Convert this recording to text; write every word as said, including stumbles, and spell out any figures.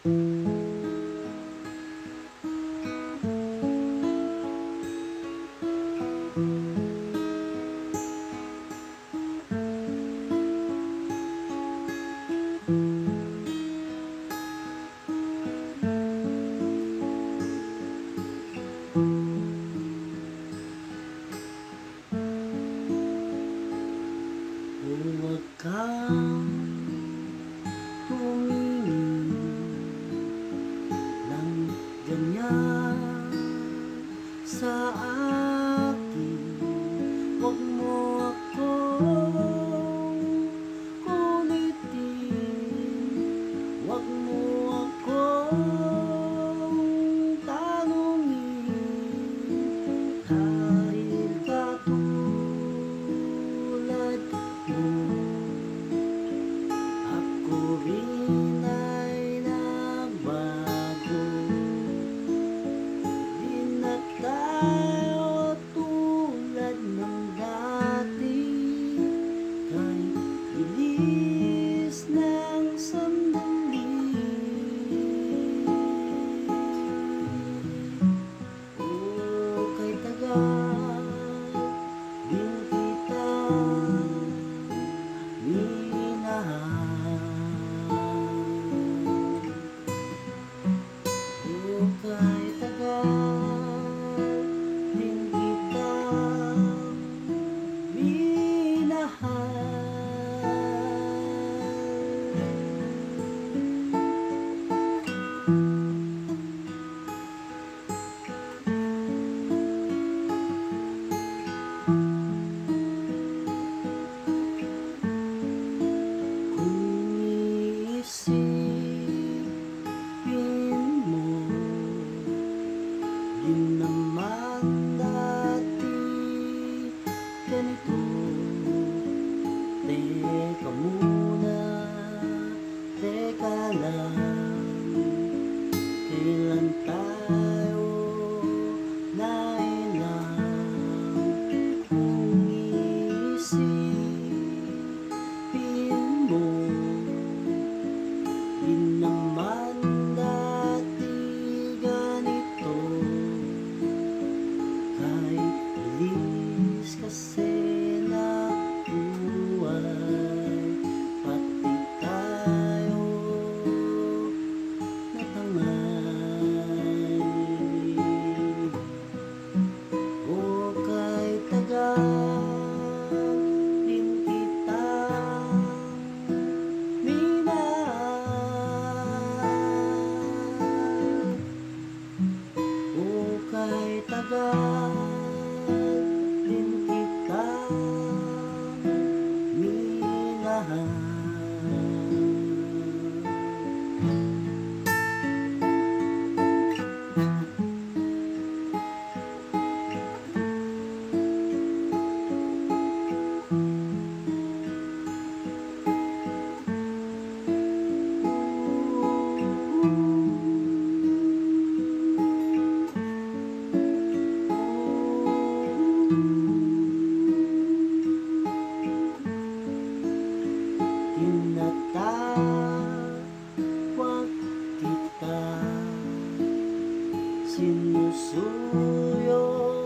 Huwag kang tumingin ng ganyan sa akin. Huwag mo akong kulitin, huwag mo akong tanungin, dahil katulad mo ako rin ay nagbago. Di na tayo tulad ng dati, kay bilis ng sandali. O kay tagal din kita minahal. O kay tagal din kita minahal. Isipin mo, di naman dati ganito. Teka muna, teka lang, kailan tayo nailang? Kung isipin mo, di naman dati ganito, kahit bilis kasi ng buhay, pati tayo natangay. O kay tagal din kita minahal. O kay tagal din kita minahal. Tinatawag kita, sinusuyo